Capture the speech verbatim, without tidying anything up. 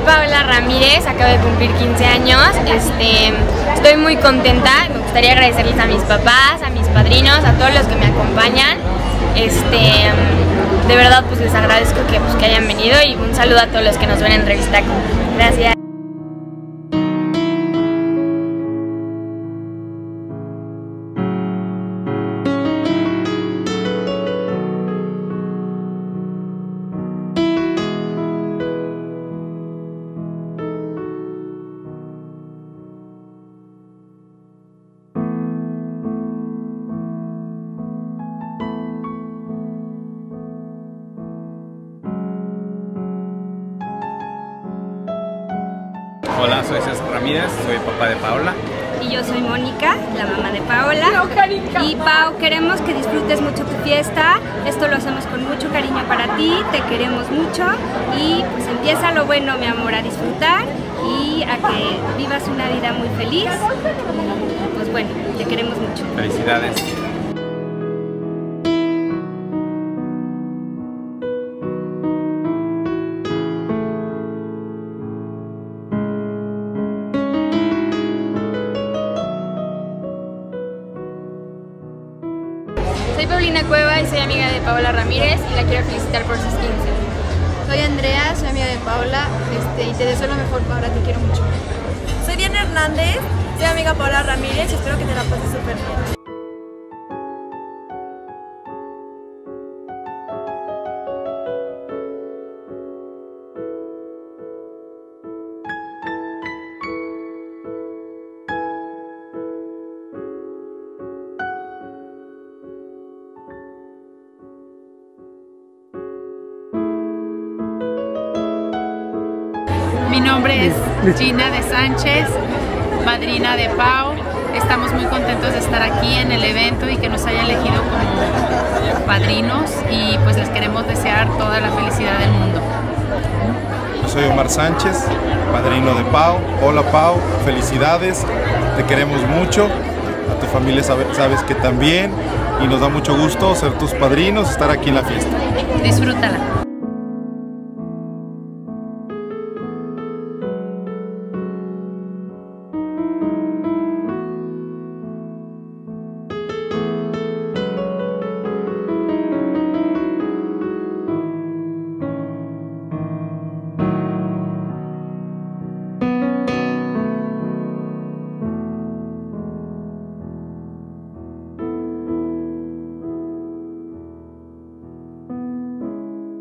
Paola Ramírez, acabo de cumplir quince años, este, estoy muy contenta, me gustaría agradecerles a mis papás, a mis padrinos, a todos los que me acompañan, este, de verdad pues les agradezco que, pues, que hayan venido y un saludo a todos los que nos ven en Revistaco. Gracias. Hola, soy César Ramírez, soy papá de Paola. Y yo soy Mónica, la mamá de Paola. Y Pau, queremos que disfrutes mucho tu fiesta. Esto lo hacemos con mucho cariño para ti, te queremos mucho. Y pues empieza lo bueno, mi amor, a disfrutar y a que vivas una vida muy feliz. Y pues bueno, te queremos mucho. Felicidades. Soy Paulina Cueva y soy amiga de Paola Ramírez y la quiero felicitar por sus quince. Soy Andrea, soy amiga de Paola este, y te deseo lo mejor, Paola, te quiero mucho. Soy Diana Hernández, soy amiga de Paola Ramírez y espero que te la pases súper bien. Mi nombre es Gina de Sánchez, madrina de Pau. Estamos muy contentos de estar aquí en el evento y que nos haya elegido como padrinos y pues les queremos desear toda la felicidad del mundo. Yo soy Omar Sánchez, padrino de Pau. Hola Pau, felicidades, te queremos mucho, a tu familia sabes que también y nos da mucho gusto ser tus padrinos, estar aquí en la fiesta. Disfrútala.